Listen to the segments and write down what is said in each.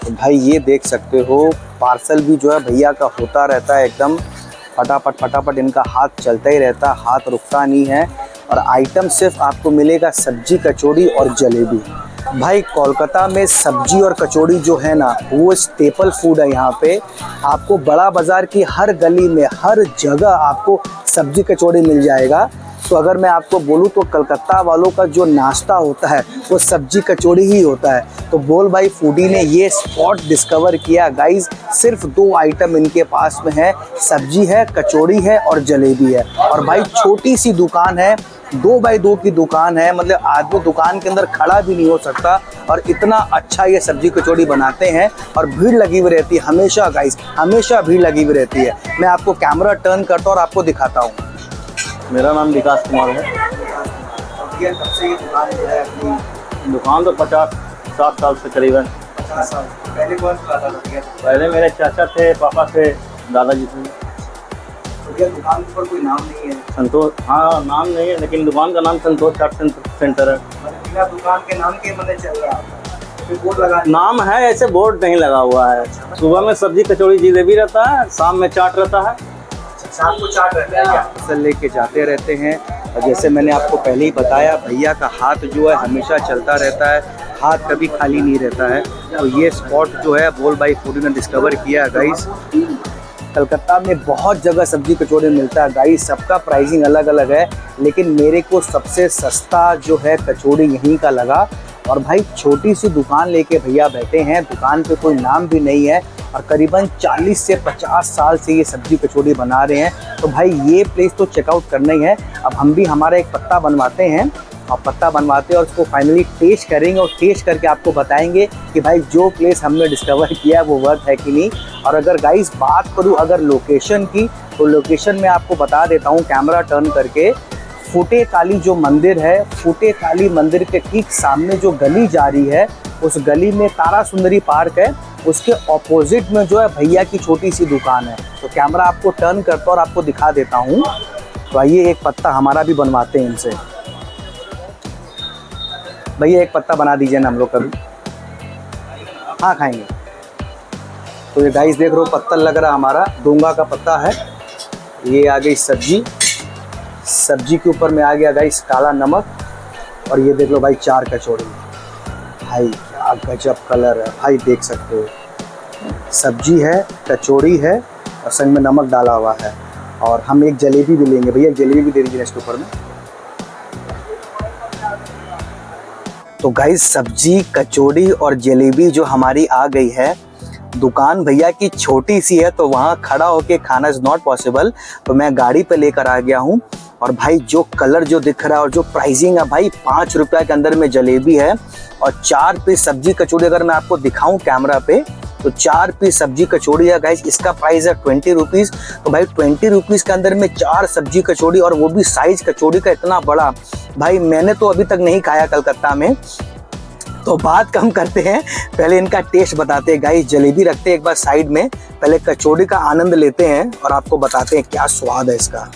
तो भाई ये देख सकते हो पार्सल भी जो है भैया का होता रहता है, एकदम फटाफट फटाफट इनका हाथ चलता ही रहता है, हाथ रुकता नहीं है। और आइटम सिर्फ आपको मिलेगा सब्जी, कचौड़ी और जलेबी। भाई कोलकाता में सब्जी और कचौड़ी जो है ना वो स्टेपल फूड है। यहाँ पे आपको बड़ा बाज़ार की हर गली में हर जगह आपको सब्जी कचौड़ी मिल जाएगा। तो अगर मैं आपको बोलूँ तो कलकत्ता वालों का जो नाश्ता होता है वो सब्जी कचौड़ी ही होता है। तो बोल भाई फूडी ने ये स्पॉट डिस्कवर किया गाइज। सिर्फ 2 आइटम इनके पास में है, सब्जी है, कचौड़ी है और जलेबी है। और भाई छोटी सी दुकान है, 2 बाई 2 की दुकान है, मतलब आदमी दुकान के अंदर खड़ा भी नहीं हो सकता। और इतना अच्छा ये सब्जी कचौड़ी बनाते हैं और भीड़ लगी हुई रहती है हमेशा गाइज, हमेशा भीड़ लगी हुई रहती है। मैं आपको कैमरा टर्न करता हूँ और आपको दिखाता हूँ। मेरा नाम विकास कुमार है। कब से ये दुकान जो है अपनी? दुकान तो 50-60 साल से करीबन। 50 साल पहले कौन चलाता था? पहले मेरे चाचा थे, पापा थे, दादाजी थे। तो दुकान पर कोई नाम नहीं है? संतोष, हाँ नाम नहीं है, लेकिन दुकान का नाम संतोष चाट सेंटर है। बिना दुकान के नाम के मतलब चल रहा है, बोर्ड लगा नाम है, ऐसे बोर्ड नहीं लगा हुआ है। सुबह में सब्जी कचौड़ी जलेबी रहता है, शाम में चाट रहता है। शाम को चाट रहता है क्या? फसल लेके जाते रहते हैं। और जैसे मैंने आपको पहले ही बताया भैया का हाथ जो है हमेशा चलता रहता है, हाथ कभी खाली नहीं रहता है। तो ये स्पॉट जो है बोल भाई फूडी ने डिस्कवर किया है गाइस। कलकत्ता में बहुत जगह सब्जी कचौड़ी मिलता है गाइस, सबका प्राइसिंग अलग अलग है, लेकिन मेरे को सबसे सस्ता जो है कचौड़ी यहीं का लगा। और भाई छोटी सी दुकान लेके भैया बैठे हैं, दुकान पे कोई नाम भी नहीं है और करीबन 40 से 50 साल से ये सब्जी कचौड़ी बना रहे हैं। तो भाई ये प्लेस तो चेकआउट करना ही है। अब हम भी हमारा एक पत्ता बनवाते हैं और पत्ता बनवाते हैं और उसको फाइनली टेस्ट करेंगे और टेस्ट करके आपको बताएंगे कि भाई जो प्लेस हमने डिस्कवर किया है वो वर्थ है कि नहीं। और अगर गाइस बात करूँ अगर लोकेशन की, तो लोकेशन में आपको बता देता हूँ कैमरा टर्न करके। फूटे काली जो मंदिर है, फूटे काली मंदिर के ठीक सामने जो गली जा रही है उस गली में तारा सुंदरी पार्क है, उसके ऑपोजिट में जो है भैया की छोटी सी दुकान है। तो कैमरा आपको टर्न करता और आपको दिखा देता हूँ। तो आइए एक पत्ता हमारा भी बनवाते हैं इनसे। भैया एक पत्ता बना दीजिए ना हम लोग कभी। हाँ खाएंगे। तो ये गाइस देख रहे हो पत्तल लग रहा हमारा, डोंगा का पत्ता है। ये आ गई सब्जी, सब्जी के ऊपर में आ गया गाइस काला नमक। और ये देख लो भाई 4 कचौड़ी। भाई क्या गजब कलर है भाई, देख सकते हो। सब्जी है, कचौड़ी है और संग में नमक डाला हुआ है। और हम एक जलेबी भी लेंगे भैया, जलेबी भी दे दीजिए इसके ऊपर में। तो गाइस सब्जी, कचौड़ी और जलेबी जो हमारी आ गई है। दुकान भैया की छोटी सी है तो वहाँ खड़ा होके खाना इज़ नॉट पॉसिबल, तो मैं गाड़ी पे लेकर आ गया हूँ। और भाई जो कलर जो दिख रहा है और जो प्राइसिंग है भाई 5 रुपये के अंदर में जलेबी है और 4 पीस सब्जी कचौड़ी। अगर मैं आपको दिखाऊं कैमरा पे तो 4 पीस सब्जी कचौड़ी है गाइस, इसका प्राइस है 20 रुपीज़। तो भाई 20 रुपीज़ के अंदर में 4 सब्जी कचौड़ी और वो भी साइज कचौड़ी का इतना बड़ा, भाई मैंने तो अभी तक नहीं खाया कलकत्ता में। तो बात कम करते हैं, पहले इनका टेस्ट बताते हैं गाइस। जलेबी रखते हैं एक बार साइड में, पहले कचौड़ी का आनंद लेते हैं और आपको बताते हैं क्या स्वाद है इसका।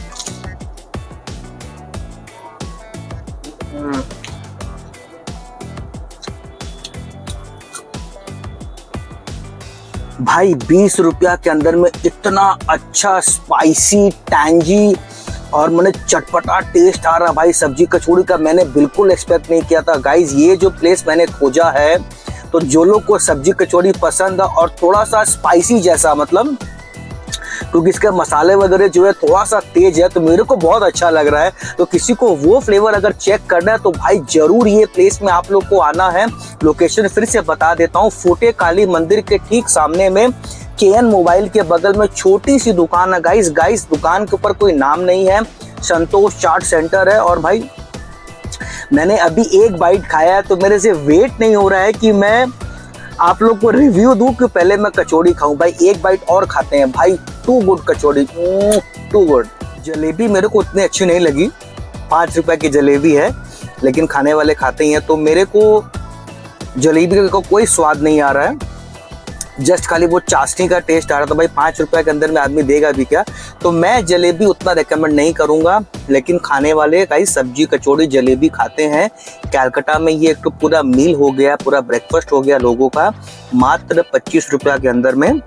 भाई 20 रुपया के अंदर में इतना अच्छा स्पाइसी टैंजी और मैंने चटपटा टेस्ट आ रहा भाई सब्जी कचौड़ी का, मैंने बिल्कुल एक्सपेक्ट नहीं किया था गाइज। ये जो प्लेस मैंने खोजा है तो जो लोग को सब्जी कचौड़ी पसंद है और थोड़ा सा स्पाइसी जैसा, मतलब क्योंकि इसके मसाले वगैरह जो है थोड़ा सा तेज है, तो मेरे को बहुत अच्छा लग रहा है। तो किसी को वो फ्लेवर अगर चेक करना है तो भाई जरूर ये प्लेस में आप लोग को आना है। लोकेशन फिर से बता देता हूँ, फूटे काली मंदिर के ठीक सामने में केएन मोबाइल के बगल में छोटी सी दुकान है गाइस। दुकान के ऊपर कोई नाम नहीं है, संतोष चाट सेंटर है। और भाई मैंने अभी एक बाइट खाया है तो मेरे से वेट नहीं हो रहा है कि मैं आप लोग को रिव्यू दूं कि पहले मैं कचौड़ी खाऊं। भाई एक बाइट और खाते हैं भाई, too good kachori, too good. Jalebi मेरे को उतनी अच्छी नहीं लगी, 5 रुपए की जलेबी है, लेकिन खाने वाले खाते ही हैं। तो मेरे को जलेबी का कोई स्वाद नहीं आ रहा है। जस्ट खाली वो चाशनी का टेस्ट आ रहा था। भाई 5 रुपए के अंदर में आदमी देगा भी क्या। तो मैं जलेबी उतना रेकमेंड नहीं करूंगा, लेकिन खाने वाले भाई सब्जी कचौड़ी जलेबी खाते हैं। कलकत्ता में ये एक तो पूरा मील हो गया, पूरा ब्रेकफास्ट हो गया लोगों का, मात्र 25 रुपया के अंदर में।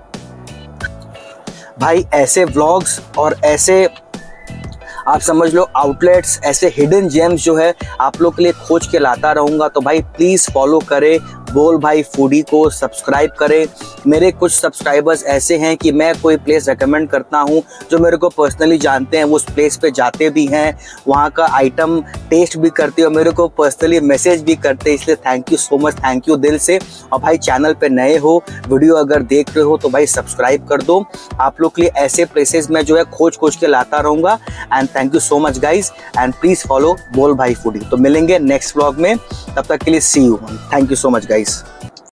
भाई ऐसे व्लॉग्स और ऐसे आप समझ लो आउटलेट्स, ऐसे हिडन जेम्स जो है आप लोग के लिए खोज के लाता रहूंगा। तो भाई प्लीज फॉलो करें बोल भाई फूडी को, सब्सक्राइब करें। मेरे कुछ सब्सक्राइबर्स ऐसे हैं कि मैं कोई प्लेस रेकमेंड करता हूं जो मेरे को पर्सनली जानते हैं, वो उस प्लेस पे जाते भी हैं, वहां का आइटम टेस्ट भी करते हो, मेरे को पर्सनली मैसेज भी करते हैं। इसलिए thank you so much, thank you दिल से। और भाई चैनल पे नए हो, वीडियो अगर देख रहे हो तो भाई सब्सक्राइब कर दो। आप लोग के लिए ऐसे प्लेसेस में जो है खोज के लाता रहूंगा। And thank you so much guys, and please follow बोल भाई फूडी। तो मिलेंगे नेक्स्ट व्लॉग में, तब तक के लिए see you, thank you so much guys.